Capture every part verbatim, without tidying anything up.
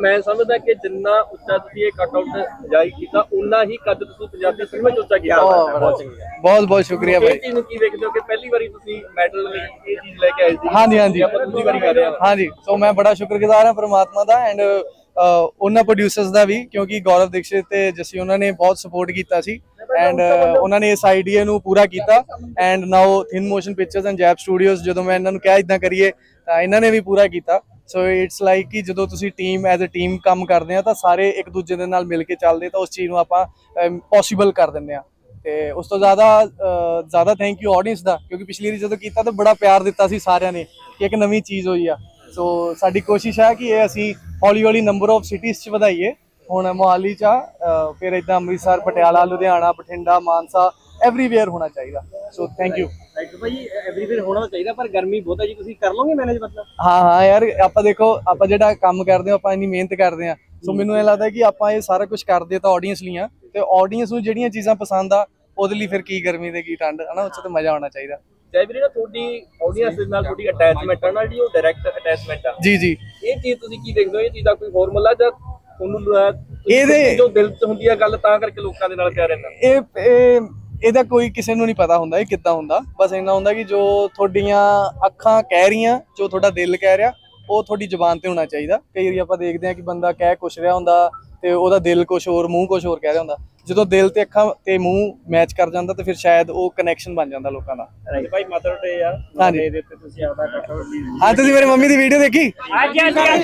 मैं समझदा कि जिन्ना उच्चा तुसीं ये कट आउट जारी कीता उन्ना ही कद तुसीं पंजाबी फिल्मां च उच्चा कीता। बहुत बहुत शुक्रिया भाई। चीज़ नूं की देखदे हो कि पहली बारी तुसीं मैडल ये चीज़ लेके आए सी? हाँ जी हाँ जी दूसरी बारी कर रहे हो? हाँ जी, सो मैं बड़ा शुक्रगुजार हाँ परमात्मा दा एंड उन्होंने प्रोड्यूसर्स का भी, क्योंकि गौरव दीक्षित ते जसी उन्होंने बहुत सपोर्ट किया सी एंड उन्होंने इस आइडिया नू पूरा किया and now thin motion pictures and zap studios जो मैं इन्होंने कहा इदा करिए तो इन्होंने भी पूरा किया। सो इट्स लाइक कि जो तुसी टीम एज ए टीम काम करते हैं तो सारे एक दूजे के नाल मिल के चलते तो उस चीज़ को आप पॉसीबल कर देंगे। तो उस तो ज़्यादा ज़्यादा थैंक यू ऑडियंस का, क्योंकि पिछली बार जो किया तो बड़ा प्यार दिता सी सारिਆਂ ने कि एक नवी चीज़ हुई आ। सो साडी कोशिश है कि ये असी हौली हौली नंबर ऑफ सिटीज़ च वधाइए। हुण मोहाली चा फिर इदा अमृतसर, पटियाला, लुधियाना, बठिंडा, मानसा एवरीवेयर होना चाहिए। सो थैंक यू भाई। एवरीवेयर होना चाहिए पर गर्मी बहुत है जी, तुसीं कर लोगे मैनेज? मतलब हाँ हाँ यार, आप देखो आप जो काम करते हो, आप इन्नी मेहनत करते हैं। सो मैनूं ये लगता है कि आप ये सारा कुछ करते तो ऑडियंस लिए, तो ऑडियंस नूं जिहड़ियां चीज़ां पसंद आ ਉਹਦੇ ਲਈ ਫਿਰ ਕੀ ਗਰਮੀ ਤੇ ਕੀ ਠੰਡ ਹੈ ਨਾ, ਉੱਚ ਤੇ ਮਜ਼ਾ ਆਉਣਾ ਚਾਹੀਦਾ। ਜੈ ਵੀਰੇ ਨਾ ਤੁਹਾਡੀ ਆਡੀਅנס ਦੇ ਨਾਲ ਤੁਹਾਡੀ ਅਟੈਚਮੈਂਟ ਨਾਲ ਜੀ ਉਹ ਡਾਇਰੈਕਟ ਅਟੈਚਮੈਂਟ ਆ ਜੀ ਜੀ, ਇਹ ਚੀਜ਼ ਤੁਸੀਂ ਕੀ ਦੇਖਦੇ ਹੋ? ਇਹ ਚੀਜ਼ ਦਾ ਕੋਈ ਫਾਰਮੂਲਾ ਜਾਂ ਤੁਹਾਨੂੰ ਇਹਦੇ ਜੋ ਦਿਲ 'ਚ ਹੁੰਦੀ ਆ ਗੱਲ ਤਾਂ ਕਰਕੇ ਲੋਕਾਂ ਦੇ ਨਾਲ ਪਿਆਰ ਰਹਿੰਦਾ? ਇਹ ਇਹਦਾ ਕੋਈ ਕਿਸੇ ਨੂੰ ਨਹੀਂ ਪਤਾ ਹੁੰਦਾ ਇਹ ਕਿੱਦਾਂ ਹੁੰਦਾ, ਬਸ ਇੰਨਾ ਹੁੰਦਾ ਕਿ ਜੋ ਤੁਹਾਡੀਆਂ ਅੱਖਾਂ ਕਹਿ ਰਹੀਆਂ, ਜੋ ਤੁਹਾਡਾ ਦਿਲ ਕਹਿ ਰਿਹਾ ਉਹ ਤੁਹਾਡੀ ਜ਼ੁਬਾਨ ਤੇ ਹੋਣਾ ਚਾਹੀਦਾ। ਕਈ ਵਾਰੀ ਆਪਾਂ ਦੇਖਦੇ ਹਾਂ ਕਿ ਬੰਦਾ ਕਹਿ ਕੁਛ ਰਿਹਾ ਹੁੰਦਾ ਤੇ ਉਹਦਾ ਦਿਲ ਕੁਛ ਹੋਰ, ਮੂੰਹ ਕੁਛ ਹੋਰ ਕਹਿ ਰਿਹਾ ਹੁੰਦਾ। ਜਦੋਂ ਦਿਲ ਤੇ ਅੱਖਾਂ ਤੇ ਮੂੰਹ ਮੈਚ ਕਰ ਜਾਂਦਾ ਤੇ ਫਿਰ ਸ਼ਾਇਦ ਉਹ ਕਨੈਕਸ਼ਨ ਬਣ ਜਾਂਦਾ ਲੋਕਾਂ ਦਾ। ਭਾਈ ਮਦਰ ਡੇ ਆ, ਹਾਂਜੀ ਦੇ ਉੱਤੇ ਤੁਸੀਂ ਆਪਦਾ ਕੱਟੋ। ਹਾਂ, ਤੁਸੀਂ ਮੇਰੀ ਮੰਮੀ ਦੀ ਵੀਡੀਓ ਦੇਖੀ? ਹਾਂਜੀ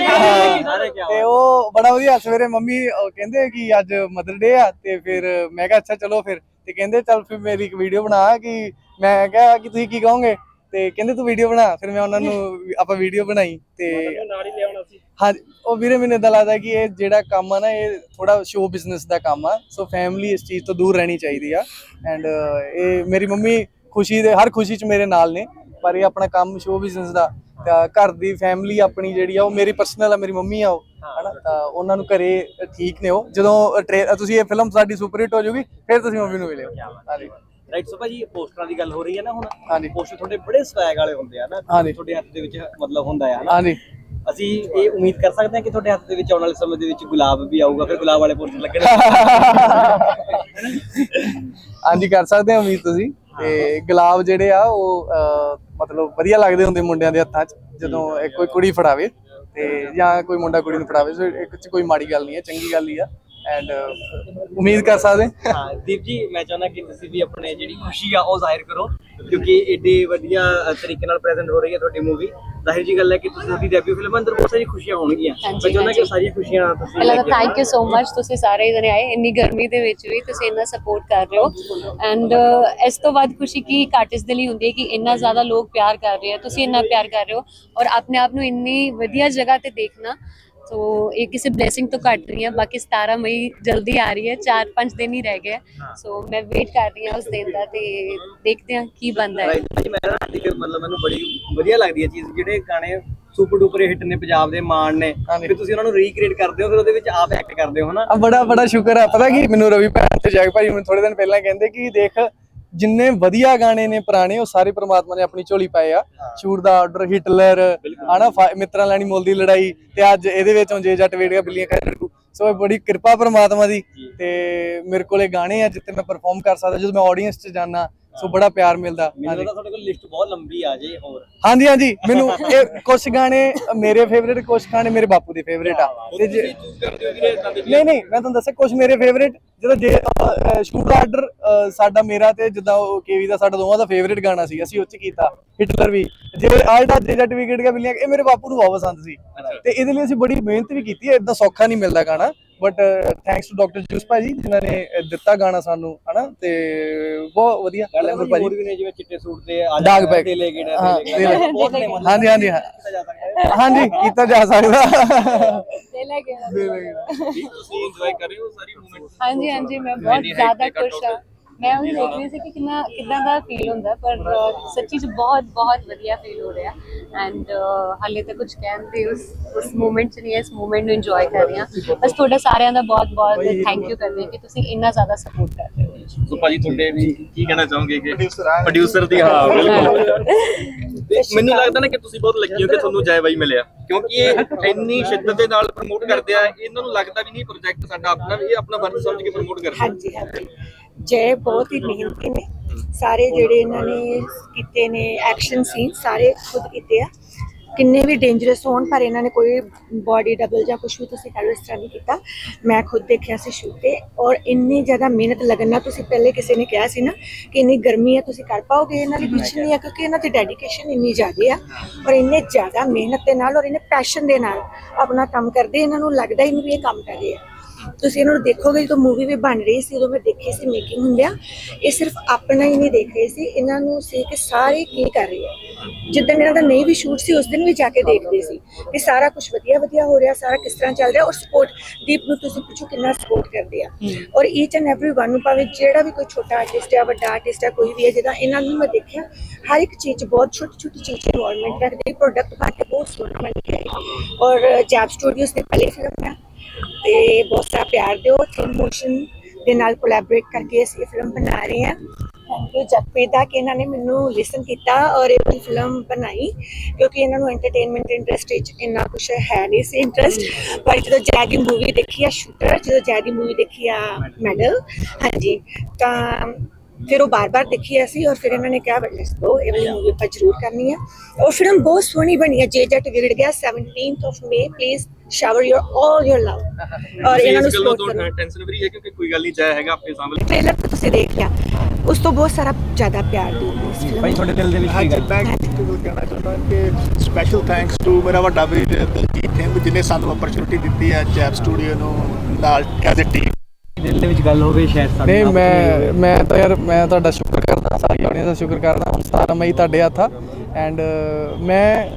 ਹਾਂਜੀ। ਤੇ ਉਹ ਬੜਾ ਵਧੀਆ, ਸਵੇਰੇ ਮੰਮੀ ਕਹਿੰਦੇ ਕਿ ਅੱਜ ਮਦਰ ਡੇ ਆ ਤੇ ਫਿਰ ਮੈਂ ਕਿਹਾ ਅੱਛਾ ਚਲੋ ਫਿਰ, ਤੇ ਕਹਿੰਦੇ ਚੱਲ ਫਿਰ ਮੇਰੀ ਇੱਕ ਵੀਡੀਓ ਬਣਾ। ਕਿ ਮੈਂ ਕਿਹਾ ਕਿ ਤੁਸੀਂ ਕੀ ਕਹੋਗੇ, ਤੇ ਕਹਿੰਦੇ ਤੂੰ ਵੀਡੀਓ ਬਣਾ। ਫਿਰ ਮੈਂ ਉਹਨਾਂ ਨੂੰ ਆਪਾਂ ਵੀਡੀਓ ਬਣਾਈ ਤੇ ਨਾਲ ਹੀ ਲਿਆਉਣਾ ਸੀ। ਹਾਂ ਉਹ ਵੀਰੇ ਮੈਨੂੰ ਇਦਾਂ ਲੱਗਦਾ ਕਿ ਇਹ ਜਿਹੜਾ ਕੰਮ ਆ ਨਾ ਇਹ ਥੋੜਾ ਸ਼ੋਅ ਬਿਜ਼ਨਸ ਦਾ ਕੰਮ ਆ। ਸੋ ਫੈਮਿਲੀ ਇਸ ਚੀਜ਼ ਤੋਂ ਦੂਰ ਰਹਿਣੀ ਚਾਹੀਦੀ ਆ ਐਂਡ ਇਹ ਮੇਰੀ ਮੰਮੀ ਖੁਸ਼ੀ ਦੇ ਹਰ ਖੁਸ਼ੀ 'ਚ ਮੇਰੇ ਨਾਲ ਨੇ, ਪਰ ਇਹ ਆਪਣਾ ਕੰਮ ਸ਼ੋਅ ਬਿਜ਼ਨਸ ਦਾ ਘਰ ਦੀ ਫੈਮਿਲੀ ਆਪਣੀ ਜਿਹੜੀ ਆ ਉਹ ਮੇਰੀ ਪਰਸਨਲ ਆ, ਮੇਰੀ ਮੰਮੀ ਆ ਉਹ ਹਨਾ, ਤਾਂ ਉਹਨਾਂ ਨੂੰ ਘਰੇ ਠੀਕ ਨੇ। ਉਹ ਜਦੋਂ ਤੁਸੀਂ ਇਹ ਫਿਲਮ ਸਾਡੀ ਸੁਪਰ ਹਿੱਟ ਹੋ ਜਾਊਗੀ ਫਿਰ ਤੁਸੀਂ ਮੰਮੀ ਨੂੰ ਮਿਲਿਓ। ਹਾਂਜੀ ਰਾਈਟ। ਸੋ ਭਾਜੀ ਪੋਸਟਰਾਂ ਦੀ ਗੱਲ ਹੋ ਰਹੀ ਹੈ ਨਾ ਹੁਣ। ਹਾਂਜੀ, ਪੋਸਟਰ ਤੁਹਾਡੇ ਬੜੇ ਸਵੈਗ ਵਾਲੇ ਹੁੰਦੇ ਆ ਨਾ, ਤੁਹਾਡੇ ਹੱਥ ਦੇ ਵਿੱਚ ਮਤਲਬ ਹੁੰਦਾ ਆ ਨਾ। ਹਾਂਜੀ, ਅਸੀਂ ਇਹ ਉਮੀਦ ਕਰ ਸਕਦੇ ਹਾਂ ਕਿ ਤੁਹਾਡੇ ਹੱਥ ਦੇ ਵਿੱਚ ਆਉਣ ਵਾਲੇ ਸਮੇਂ ਦੇ ਵਿੱਚ ਗੁਲਾਬ ਵੀ ਆਊਗਾ, ਫਿਰ ਗੁਲਾਬ ਵਾਲੇ ਪੋਸਟਰ ਲੱਗਣੇ? ਹਾਂਜੀ ਕਰ ਸਕਦੇ ਹੋ ਉਮੀਦ ਤੁਸੀਂ। ਤੇ ਗੁਲਾਬ ਜਿਹੜੇ ਆ ਉਹ ਮਤਲਬ ਵਧੀਆ ਲੱਗਦੇ ਹੁੰਦੇ ਮੁੰਡਿਆਂ ਦੇ ਹੱਥਾਂ 'ਚ, ਜਦੋਂ ਕੋਈ ਕੁੜੀ ਫੜਾਵੇ ਤੇ ਜਾਂ ਕੋਈ ਮੁੰਡਾ ਕੁੜੀ ਨੂੰ ਫੜਾਵੇ। ਸੋ ਇੱਕ 'ਚ ਕੋਈ ਮਾੜੀ ਗੱਲ ਨਹੀਂ ਹੈ, ਚੰਗੀ ਗੱਲ ਹੀ ਆ ਐਂਡ ਉਮੀਦ ਕਰ ਸਕਦੇ ਹਾਂ। ਦੀਪ ਜੀ ਮੈਂ ਚਾਹੁੰਦਾ ਕਿ ਤੁਸੀਂ ਵੀ ਆਪਣੇ ਜਿਹੜੀ ਖੁਸ਼ੀ ਆ ਉਹ ਜ਼ਾਹਿਰ ਕਰੋ, ਕਿਉਂਕਿ ਏਡੀ ਵਧੀਆ ਤਰੀਕੇ ਨਾਲ ਪ੍ਰੈਜ਼ੈਂਟ ਹੋ ਰਹੀ ਹੈ ਤੁਹਾਡੀ ਮੂਵੀ। ਜ਼ਾਹਿਰ ਜੀ ਗੱਲ ਹੈ ਕਿ ਤੁਸੀਂ ਤੁਹਾਡੀ ਡੈਬਿਊ ਫਿਲਮ ਅੰਦਰ ਬਹੁਤ ਸਾਰੀ ਖੁਸ਼ੀਆਂ ਹੋਣਗੀਆਂ। ਮੈਂ ਚਾਹੁੰਦਾ ਕਿ ਸਾਰੀਆਂ ਖੁਸ਼ੀਆਂ ਤੁਸੀਂ ਪਹਿਲਾਂ ਤਾਂ ਥੈਂਕ ਯੂ ਸੋ ਮਚ, ਤੁਸੀਂ ਸਾਰੇ ਜਣੇ ਆਏ ਇੰਨੀ ਗਰਮੀ ਦੇ ਵਿੱਚ ਵੀ ਤੁਸੀਂ ਇੰਨਾ ਸਪੋਰਟ ਕਰ ਰਹੇ ਹੋ ਐਂਡ ਇਸ ਤੋਂ ਬਾਅਦ ਖੁਸ਼ੀ ਕੀ ਇੱਕ ਆਰਟਿਸਟ ਦੇ ਲਈ ਹੁੰਦੀ ਹੈ ਕਿ ਇੰਨਾ ਜ਼ਿਆਦਾ ਲੋਕ ਪਿਆਰ ਕਰ ਰਹੇ ਆ, ਤੁਸੀਂ ਇੰਨਾ ਪਿਆਰ ਕਰ ਰਹੇ ਹੋ ਔਰ ਆਪਣੇ ਆਪ ਨੂੰ ਇੰਨੀ ਵਧੀਆ ਜਗ੍ਹਾ ਤੇ ਦੇਖਣਾ। तो ये किसी ब्लेसिंग तो कट रही है। बाकी सतारह मई जल्दी आ रही है, चार पांच दिन ही रह गए। सो मैं वेट कर रही हूँ उस दिन का, ते देखते हैं की बनता है। मतलब मैंने बड़ी ਵਧੀਆ ਲੱਗਦੀ ਹੈ ਚੀਜ਼ ਜਿਹੜੇ ਗਾਣੇ ਸੁਪਰ ਡੂਪਰ ਹਿੱਟ ਨੇ, ਪੰਜਾਬ ਦੇ ਮਾਣ ਨੇ, ਫਿਰ ਤੁਸੀਂ ਉਹਨਾਂ ਨੂੰ ਰੀਕ੍ਰੀਏਟ ਕਰਦੇ ਹੋ, ਫਿਰ ਉਹਦੇ ਵਿੱਚ ਆਪ ਐਕਟ ਕਰਦੇ ਹੋ ਹਨਾ। ਬੜਾ ਬੜਾ ਸ਼ੁਕਰ ਆ। ਪਤਾ ਕੀ ਮੈਨੂੰ ਰਵੀ ਭੈਣ ਤੇ ਜਗ ਭਾਈ ਮੈਨੂੰ ਥੋੜੇ ਦਿਨ ਪਹਿਲਾਂ ਕਹਿੰਦੇ ਕਿ ਦੇਖ ਜਿੰਨੇ ਵਧੀਆ ਗਾਣੇ ਨੇ ਪੁਰਾਣੇ ਉਹ ਸਾਰੇ ਪ੍ਰਮਾਤਮਾ ਨੇ ਆਪਣੀ ਝੋਲੀ ਪਾਏ ਆ। ਸ਼ੂਟ ਦਾ ਆਰਡਰ, ਹਿਟਲਰ ਹਨਾ, ਮਿੱਤਰਾਂ ਲੈਣੀ ਮੁੱਲ ਦੀ ਲੜਾਈ, ਤੇ ਅੱਜ ਇਹਦੇ ਵਿੱਚ ਜੇ ਜੱਟ ਵੇੜੀਆਂ ਬਿੱਲੀਆਂ ਖੈਰ। ਸੋ ਬੜੀ ਕਿਰਪਾ ਪ੍ਰਮਾਤਮਾ ਦੀ। ਤੇ ਮੇਰੇ ਕੋਲੇ ਗਾਣੇ ਆ ਜਿੱਥੇ ਮੈਂ ਪਰਫਾਰਮ ਕਰ ਸਕਦਾ, ਜਦੋਂ ਮੈਂ ਆਡੀਅנס 'ਚ ਜਾਣਾ ਸੋ ਬੜਾ ਪਿਆਰ ਮਿਲਦਾ। ਮੈਨੂੰ ਤਾਂ ਤੁਹਾਡੇ ਕੋਲ ਲਿਸਟ ਬਹੁਤ ਲੰਬੀ ਆ ਜੇ ਹੋਰ। ਹਾਂਜੀ ਹਾਂਜੀ, ਮੈਨੂੰ ਇਹ ਕੁਝ ਗਾਣੇ ਮੇਰੇ ਫੇਵਰੇਟ, ਕੁਝ ਗਾਣੇ ਮੇਰੇ ਬਾਪੂ ਦੇ ਫੇਵਰੇਟ ਆ। ਤੇ ਜੇ ਨਹੀਂ ਨਹੀਂ ਮੈਂ ਤੁਹਾਨੂੰ ਦੱਸਿਆ ਕੁਝ ਮੇਰੇ ਫੇਵਰੇਟ, ਜਦੋਂ ਜੇ ਸ਼ੂਟ ਦਾ ਆਰਡਰ ਸਾਡਾ ਮੇਰਾ ਤੇ ਜਿੱਦਾਂ ਉਹ ਕੇਵੀ ਦਾ ਸਾਡਾ ਦੋਵਾਂ ਦਾ ਫੇਵਰੇਟ ਗਾਣਾ ਸੀ, ਅਸੀਂ ਉਹ 'ਚ ਕੀਤਾ। ਹਿਟਲਰ ਵੀ, ਜੇ ਆਲਟਾ ਜੇ ਜੱਟ ਵਿਕਟ ਗਿਆ ਬਿੱਲੀਆਂ, ਇਹ ਮੇਰੇ ਬਾਪੂ ਨੂੰ ਬਹੁਤ ਪਸੰਦ ਸੀ ਤੇ ਇਹਦੇ ਲਈ ਅਸੀਂ ਬੜੀ ਮਿਹਨਤ ਵੀ ਕੀਤੀ ਹੈ। ਏਦਾਂ ਸੌਖਾ ਨਹੀਂ ਮਿਲਦਾ ਗਾਣਾ, but thanks to doctor Zeus ਭਾਜੀ ਜਿਨ੍ਹਾਂ ਨੇ ਦਿੱਤਾ ਗਾਣਾ ਸਾਨੂੰ ਹਨਾ, ਤੇ ਬਹੁਤ ਵਧੀਆ। ਹੋਰ ਵੀ ਨੇ ਜਿਵੇਂ ਚਿੱਟੇ ਸੂਟ ਤੇ ਡਾਗ ਪੈਕ, ਹਾਂਜੀ ਹਾਂਜੀ ਹਾਂਜੀ ਕੀਤਾ ਜਾ ਸਕਦਾ। ਹਾਂਜੀ ਹਾਂਜੀ ਮੈਂ ਬਹੁਤ ਜ਼ਿਆਦਾ ਖੁਸ਼ ਹਾਂ। मैं उन्हें देख रही थी कि कितना कितना दा फील होता, पर सच्ची च बहुत बहुत वधिया फील हो रहा एंड हाले तक कुछ कहते उस उस मोमेंट च नहीं है, इस मोमेंट ਨੂੰ ਇੰਜੋਏ ਕਰ ਰਹੇ ਹਾਂ। ਬਸ ਤੁਹਾਡਾ ਸਾਰਿਆਂ ਦਾ ਬਹੁਤ ਬਹੁਤ ਥੈਂਕ ਯੂ ਕਰਦੇ ਹਾਂ ਕਿ ਤੁਸੀਂ ਇੰਨਾ ਜ਼ਿਆਦਾ ਸਪੋਰਟ ਕਰ ਰਹੇ ਹੋ। ਸੋ ਭਾਜੀ ਤੁਹਾਡੇ ਵੀ ਕੀ ਕਹਿਣਾ ਚਾਹੋਗੇ ਕਿ ਪ੍ਰੋਡਿਊਸਰ ਦੀ? ਹਾਂ ਬਿਲਕੁਲ। ਮੈਨੂੰ ਲੱਗਦਾ ਨਾ ਕਿ ਤੁਸੀਂ ਬਹੁਤ ਲੱਕੀ ਹੋ ਕਿ ਤੁਹਾਨੂੰ ਜੈ ਬਾਈ ਮਿਲਿਆ, ਕਿਉਂਕਿ ਇਹ ਇੰਨੀ ਸ਼ਿੱਦਤ ਦੇ ਨਾਲ ਪ੍ਰਮੋਟ ਕਰਦੇ ਆ, ਇਹਨਾਂ ਨੂੰ ਲੱਗਦਾ ਵੀ ਨਹੀਂ ਪ੍ਰੋਜੈਕਟ ਸਾਡਾ ਆਪਣਾ, ਇਹ ਆਪਣਾ ਫਰਜ਼ ਸਮਝ ਕੇ ਪ੍ਰਮੋਟ ਕਰਦੇ। ਹਾਂਜੀ ਹਾਂਜੀ, ਜੈ ਬਹੁਤ ਹੀ ਮਿਹਨਤੀ ਨੇ ਸਾਰੇ, ਜਿਹੜੇ ਇਹਨਾਂ ਨੇ ਕੀਤੇ ਨੇ ਐਕਸ਼ਨ ਸੀਨ ਸਾਰੇ ਖੁਦ ਕੀਤੇ ਆ, ਕਿੰਨੇ ਵੀ ਡੇਂਜਰਸ ਹੋਣ ਪਰ ਇਹਨਾਂ ਨੇ ਕੋਈ ਬੋਡੀ ਡਬਲ ਜਾਂ ਕੁਛ ਵੀ ਤੁਸੀਂ ਕਹਿ ਲਓ ਇਸ ਤਰ੍ਹਾਂ ਨਹੀਂ ਕੀਤਾ। ਮੈਂ ਖੁਦ ਦੇਖਿਆ ਸੀ ਸ਼ੂਟ ਤੇ, ਔਰ ਇੰਨੀ ਜ਼ਿਆਦਾ ਮਿਹਨਤ ਲੱਗਣ ਨਾਲ, ਤੁਸੀਂ ਪਹਿਲੇ ਕਿਸੇ ਨੇ ਕਿਹਾ ਸੀ ਨਾ ਕਿ ਇੰਨੀ ਗਰਮੀ ਹੈ ਤੁਸੀਂ ਕਰ ਪਾਓਗੇ, ਇਹਨਾਂ ਦੀ ਕੁਛ ਨਹੀਂ ਹੈ ਕਿਉਂਕਿ ਇਹਨਾਂ ਦੀ ਡੈਡੀਕੇਸ਼ਨ ਇੰਨੀ ਜ਼ਿਆਦਾ ਆ, ਔਰ ਇੰਨੇ ਜ਼ਿਆਦਾ ਮਿਹਨਤ ਦੇ ਨਾਲ ਔਰ ਇੰਨੇ ਪੈਸ਼ਨ ਦੇ ਨਾਲ ਆਪਣਾ ਕੰਮ ਕਰਦੇ, ਇਹਨਾਂ ਨੂੰ ਲੱਗਦਾ ਹੀ ਨਹੀਂ ਵੀ ਇਹ ਕੰਮ ਕਰ ਰਹੇ ਆ। ਤੁਸੀਂ ਇਹਨਾਂ ਨੂੰ ਦੇਖੋਗੇ ਜਦੋਂ ਮੂਵੀ ਵੀ ਬਣ ਰਹੀ ਸੀ, ਉਦੋਂ ਮੈਂ ਦੇਖੀ ਸੀ ਮੇਕਿੰਗ ਹੁੰਦਿਆਂ, ਇਹ ਸਿਰਫ ਆਪਣਾ ਹੀ ਨਹੀਂ ਦੇਖ ਰਹੇ ਸੀ, ਇਹਨਾਂ ਨੂੰ ਸੀ ਕਿ ਸਾਰੇ ਕੀ ਕਰ ਰਹੇ ਆ। ਜਿੱਦਣ ਇਹਨਾਂ ਦਾ ਨਹੀਂ ਵੀ ਸ਼ੂਟ ਸੀ ਉਸ ਦਿਨ ਵੀ ਜਾ ਕੇ ਦੇਖਦੇ ਸੀ ਕਿ ਸਾਰਾ ਕੁਝ ਵਧੀਆ ਵਧੀਆ ਹੋ ਰਿਹਾ, ਸਾਰਾ ਕਿਸ ਤਰ੍ਹਾਂ ਚੱਲ ਰਿਹਾ। ਔਰ ਸਪੋਰਟ ਦੀਪ ਨੂੰ ਤੁਸੀਂ ਪੁੱਛੋ ਕਿੰਨਾ ਸਪੋਰਟ ਕਰਦੇ ਆ, ਔਰ ਈਚ ਐਂਡ ਐਵਰੀ ਵਨ ਨੂੰ, ਭਾਵੇਂ ਜਿਹੜਾ ਵੀ ਕੋਈ ਛੋਟਾ ਆਰਟਿਸਟ ਹੈ ਵੱਡਾ ਆਰਟਿਸਟ ਹੈ ਕੋਈ ਵੀ ਹੈ, ਜਿੱਦਾਂ ਇਹਨਾਂ ਨੂੰ ਮੈਂ ਦੇਖਿਆ ਹਰ ਇੱਕ ਚੀਜ਼ 'ਚ ਬਹੁਤ ਛੋਟੀ ਛੋਟੀ ਚੀਜ਼ 'ਚ ਇਨਵੋਲਵਮੈਂਟ ਰੱਖਦੇ, ਪ੍ਰੋਡਕਟ ਬਣ ਕੇ ਬਹੁਤ ਸੋਹਣਾ ਬਣ ਕੇ ਆਏ। ਔਰ ਜੈਬ ਸਟੂਡੀਓਜ਼ ਦੀ ਪਹਿਲੀ ਫਿਲਮ ਹੈ ਤੇ ਬਹੁਤ ਸਾਰਾ ਪਿਆਰ ਦਿਓ। ਥਿੰਕ ਮੋਸ਼ਨ ਦੇ ਨਾਲ ਕੋਲੈਬੋਰੇਟ ਕਰਕੇ ਅਸੀਂ ਇਹ ਫਿਲਮ ਬਣਾ ਰਹੇ ਹਾਂ। ਥੈਂਕ ਯੂ ਜਗਪ੍ਰੀਤ ਦਾ ਕਿ ਇਹਨਾਂ ਨੇ ਮੈਨੂੰ ਲਿਸਨ ਕੀਤਾ ਔਰ ਇਹ ਫਿਲਮ ਬਣਾਈ, ਕਿਉਂਕਿ ਇਹਨਾਂ ਨੂੰ ਐਂਟਰਟੇਨਮੈਂਟ ਇੰਡਸਟਰੀ 'ਚ ਇੰਨਾ ਕੁਛ ਹੈ ਨਹੀਂ ਸੀ ਇੰਟਰਸਟ, ਪਰ ਜਦੋਂ ਜੈ ਦੀ ਮੂਵੀ ਦੇਖੀ ਆ ਸ਼ੂਟਰ, ਜਦੋਂ ਜੈ ਦੀ ਮੂਵੀ ਦੇਖੀ ਆ ਮੈਡਲ, ਹਾਂਜੀ, ਤਾਂ ਫਿਰ ਉਹ ਬਾਰ-ਬਾਰ ਦੇਖੀ ਅਸੀਂ, ਔਰ ਫਿਰ ਇਹਨਾਂ ਨੇ ਕਿਹਾ ਲੈਟਸ ਗੋ, ਇਹ ਵਾਲੀ ਮੂਵੀ ਆਪਾਂ ਜ਼ਰੂਰ ਕਰਨੀ ਹੈ। ਔਰ ਫਿਲਮ ਬਹੁਤ ਸੋਹਣੀ ਬਣੀ ਹੈ। ਜੇ Jatt Vigad Gaya seventeenth of May, please shower your all your love, ਔਰ ਇਹਨਾਂ ਨੂੰ ਸਪੋਰਟ ਕਰੋ। ਟੈਨਸ਼ਨ ਫਰੀ ਹੈ ਕਿਉਂਕਿ ਕੋਈ ਗੱਲ ਨਹੀਂ, ਜੈ ਹੈਗਾ ਆਪਣੇ ਸਾਹਮਣੇ। ਟ੍ਰੇਲਰ ਤਾਂ ਤੁਸੀਂ ਦੇਖ ਲਿਆ, ਉਸ ਤੋਂ ਬਹੁਤ ਸਾਰਾ ਜ਼ਿਆਦਾ ਪਿਆਰ ਦਿਓ ਇਸ ਫਿਲਮ ਭਾਈ ਤੁਹਾਡੇ ਦਿਲ ਦੇ ਵਿੱਚ ਕੀ ਗੱਲ? ਮੈਂ ਕਹਿਣਾ ਚਾਹੁੰਦਾ ਕਿ ਸਪੈਸ਼ਲ ਥੈਂਕਸ ਟੂ ਮੇਰਾ ਵੱਡਾ ਵੀਰ ਦਲਜੀਤ ਸਿੰਘ ਜਿਹਨੇ ਸਾਨੂੰ ਓਪਰਚੁਨਿਟੀ ਦਿੱਤੀ ਹੈ ਜੈਬ ਸਟੂਡੀਓ ਨੂੰ ਨਾਲ ਐਜ਼ ਅ ਟੀਮ। ਦਿਲ ਦੇ ਵਿੱਚ ਗੱਲ ਹੋਵੇ ਸ਼ਾਇਦ ਸਾਡੇ ਨਹੀਂ, ਮੈਂ ਮੈਂ ਤਾਂ ਯਾਰ ਮੈਂ ਤੁਹਾਡਾ ਸ਼ੁਕਰ ਕਰਦਾ, ਸਾਰੀ ਆਡੀਅנס ਦਾ ਸ਼ੁਕਰ ਕਰਦਾ। ਹੁਣ ਸਤਾਰਾਂ ਮਈ ਤੁਹਾਡੇ ਹੱਥ ਆ, ਐਂਡ ਮੈਂ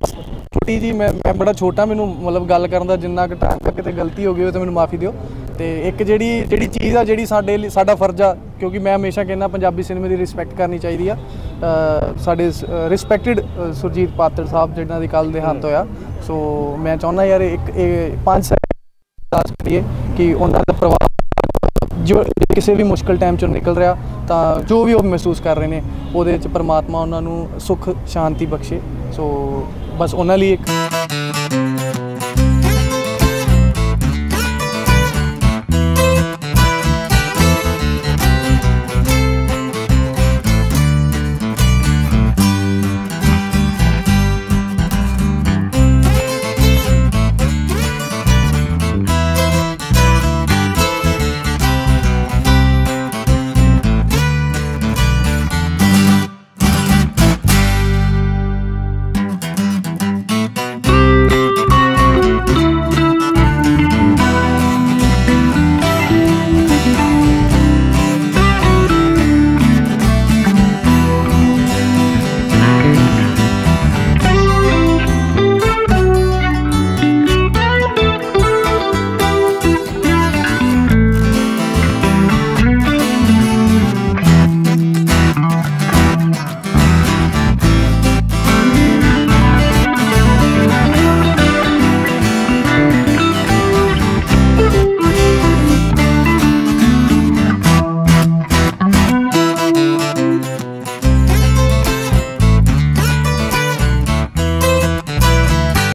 ਛੋਟੀ ਜੀ ਮੈਂ ਮੈਂ ਬੜਾ ਛੋਟਾ, ਮੈਨੂੰ ਮਤਲਬ ਗੱਲ ਕਰਨ ਦਾ ਜਿੰਨਾ ਕੁ ਟਾਈਮ ਤੱਕ ਕਿਤੇ ਗਲਤੀ ਹੋ ਗਈ ਹੋਵੇ ਤਾਂ ਮੈਨੂੰ ਮਾਫੀ ਦਿਓ। ਤੇ ਇੱਕ ਜਿਹੜੀ ਜਿਹੜੀ ਚੀਜ਼ ਆ ਜਿਹੜੀ ਸਾਡੇ ਲਈ ਸਾਡਾ ਫਰਜ਼ ਆ, ਕਿਉਂਕਿ ਮੈਂ ਹਮੇਸ਼ਾ ਕਹਿੰਦਾ ਪੰਜਾਬੀ ਸਿਨੇਮੇ ਦੀ ਰਿਸਪੈਕਟ ਕਰਨੀ ਚਾਹੀਦੀ ਆ। ਸਾਡੇ ਰਿਸਪੈਕਟਡ ਸੁਰਜੀਤ ਪਾਤਰ ਸਾਹਿਬ ਜਿਹਨਾਂ ਦੀ ਕੱਲ੍ਹ ਦੇਹਾਂਤ ਹੋਇਆ, ਸੋ ਮੈਂ ਚਾਹੁੰਦਾ ਯਾਰ ਇੱਕ ਇਹ ਪੰਜ ਸੈਕਿੰਡ ਕਰੀਏ ਕਿ ਉਹਨਾਂ ਦਾ ਪਰਿਵਾਰ ਜੋ ਕਿਸੇ ਵੀ ਮੁਸ਼ਕਿਲ ਟਾਈਮ 'ਚੋਂ ਨਿਕਲ ਰਿਹਾ, ਤਾਂ ਜੋ ਵੀ ਉਹ ਮਹਿਸੂਸ ਕਰ ਰਹੇ ਨੇ ਉਹਦੇ 'ਚ ਪਰਮਾਤਮਾ ਉਹਨਾਂ ਨੂੰ ਸੁੱਖ ਸ਼ਾਂਤੀ ਬਖਸ਼ੇ। ਸੋ ਬਸ ਉਹਨਾਂ ਲਈ ਇੱਕ